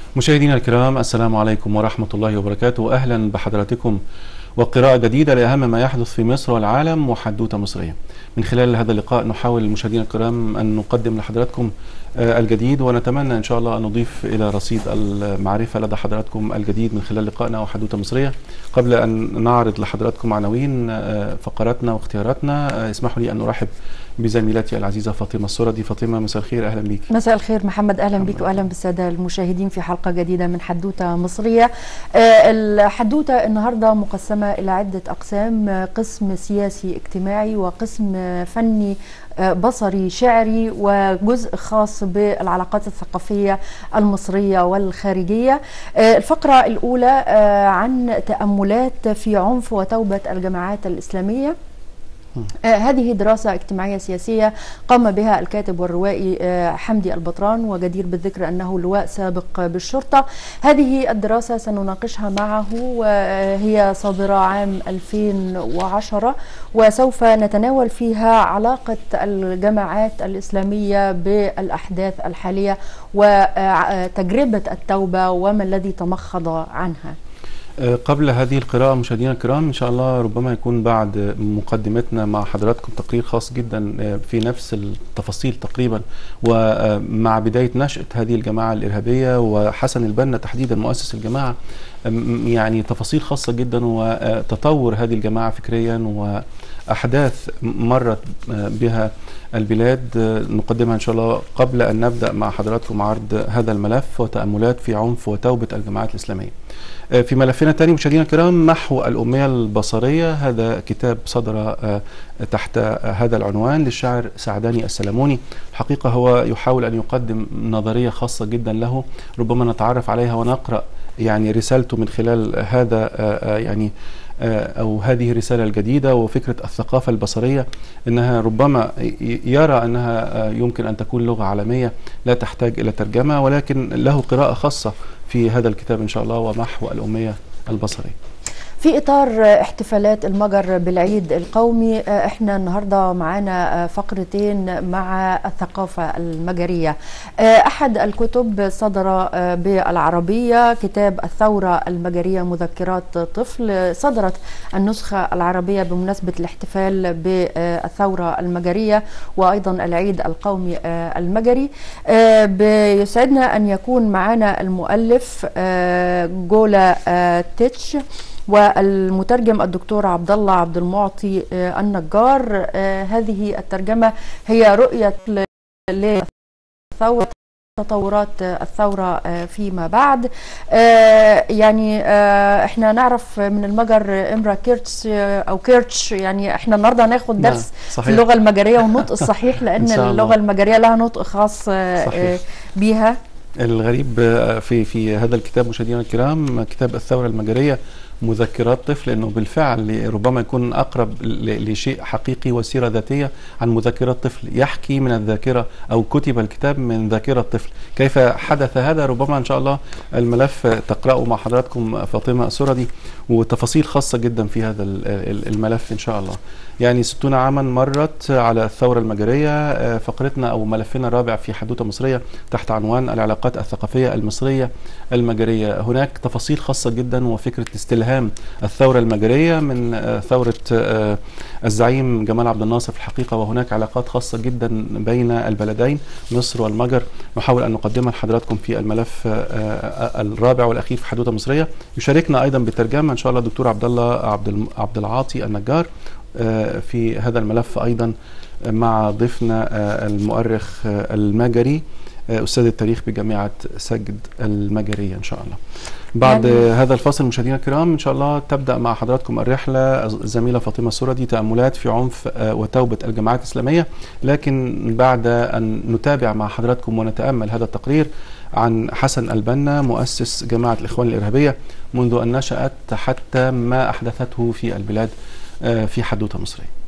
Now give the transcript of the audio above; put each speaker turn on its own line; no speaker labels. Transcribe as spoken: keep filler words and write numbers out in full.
مشاهدينا الكرام، السلام عليكم ورحمة الله وبركاته. أهلا بحضراتكم وقراءة جديدة لأهم ما يحدث في مصر والعالم وحدوتة مصرية. من خلال هذا اللقاء نحاول مشاهدينا الكرام أن نقدم لحضراتكم الجديد، ونتمنى إن شاء الله أن نضيف إلى رصيد المعرفة لدى حضراتكم الجديد من خلال لقائنا وحدوتة مصرية. قبل أن نعرض لحضراتكم عناوين فقراتنا واختياراتنا، اسمحوا لي أن أرحب بزميلتي العزيزة فاطمة السردي. فاطمة، مساء الخير، أهلا بك.
مساء الخير محمد، أهلا بك وأهلا بالسادة المشاهدين في حلقة جديدة من حدوتة مصرية. الحدوتة النهاردة مقسمة إلى عدة أقسام: قسم سياسي اجتماعي، وقسم فني بصري شعري، وجزء خاص بالعلاقات الثقافية المصرية والخارجية. الفقرة الأولى عن تأملات في عنف وتوبة الجماعات الإسلامية. آه هذه دراسة اجتماعية سياسية قام بها الكاتب والروائي آه حمدي البطران، وجدير بالذكر أنه لواء سابق بالشرطة. هذه الدراسة سنناقشها معه، وهي صادرة عام ألفين وعشرة، وسوف نتناول فيها علاقة الجماعات الإسلامية بالأحداث الحالية وتجربة التوبة وما الذي تمخض عنها.
قبل هذه القراءة مشاهدينا الكرام، إن شاء الله ربما يكون بعد مقدمتنا مع حضراتكم تقرير خاص جدا في نفس التفاصيل تقريبا، ومع بداية نشأة هذه الجماعة الإرهابية وحسن البنا تحديدا مؤسس الجماعة، يعني تفاصيل خاصة جدا وتطور هذه الجماعة فكريا وأحداث مرت بها البلاد نقدمها إن شاء الله قبل أن نبدأ مع حضراتكم عرض هذا الملف وتأملات في عنف وتوبة الجماعات الإسلامية. في ملفنا الثاني مشاهدينا الكرام، محو الأمية البصرية. هذا كتاب صدر تحت هذا العنوان للشاعر سعداني السلموني. الحقيقة هو يحاول أن يقدم نظرية خاصة جدا له، ربما نتعرف عليها ونقرأ يعني رسالته من خلال هذا يعني أو هذه الرسالة الجديدة. وفكرة الثقافة البصرية أنها ربما يرى أنها يمكن أن تكون لغة عالمية لا تحتاج إلى ترجمة، ولكن له قراءة خاصة في هذا الكتاب إن شاء الله، ومحو الأمية البصرية.
في إطار احتفالات المجر بالعيد القومي، احنا النهاردة معانا فقرتين مع الثقافة المجرية. أحد الكتب صدر بالعربية كتاب الثورة المجرية مذكرات طفل. صدرت النسخة العربية بمناسبة الاحتفال بالثورة المجرية وأيضا العيد القومي المجري. بيسعدنا أن يكون معنا المؤلف جولا تيتش والمترجم الدكتور عبد الله عبد المعطي النجار. هذه الترجمة هي رؤية لثورة تطورات الثورة فيما بعد. يعني احنا نعرف من المجر امرا كيرتش او كيرتش، يعني احنا النهارده هناخد درس صحيح في اللغة المجرية والنطق الصحيح، لان اللغة المجرية لها نطق خاص صحيح بيها.
الغريب في في هذا الكتاب مشاهدينا الكرام، كتاب الثورة المجرية مذكرات طفل، انه بالفعل ربما يكون اقرب لشيء حقيقي وسيره ذاتيه عن مذكرات طفل، يحكي من الذاكره او كتب الكتاب من ذاكره طفل. كيف حدث هذا؟ ربما ان شاء الله الملف تقرأه مع حضراتكم فاطمه السردي، وتفاصيل خاصه جدا في هذا الملف ان شاء الله. يعني ستون عاما مرت على الثوره المجريه. فقرتنا او ملفنا الرابع في حدوته مصريه تحت عنوان العلاقات الثقافيه المصريه المجريه. هناك تفاصيل خاصه جدا وفكره استلهام الثورة المجرية من ثورة الزعيم جمال عبد الناصر في الحقيقة، وهناك علاقات خاصة جدا بين البلدين مصر والمجر نحاول أن نقدمها لحضراتكم في الملف الرابع والأخير في حدوتة مصرية. يشاركنا أيضا بالترجمة إن شاء الله الدكتور عبد الله عبد العاطي النجار في هذا الملف أيضا، مع ضيفنا المؤرخ المجري أستاذ التاريخ بجامعة سجد المجرية إن شاء الله. بعد يعني هذا الفاصل مشاهدينا الكرام إن شاء الله تبدأ مع حضراتكم الرحلة الزميلة فاطمة السردي، تأملات في عنف وتوبة الجماعات الإسلامية. لكن بعد أن نتابع مع حضراتكم ونتأمل هذا التقرير عن حسن البنا مؤسس جماعة الإخوان الإرهابية منذ أن نشأت حتى ما أحدثته في البلاد في حدوتة مصرية.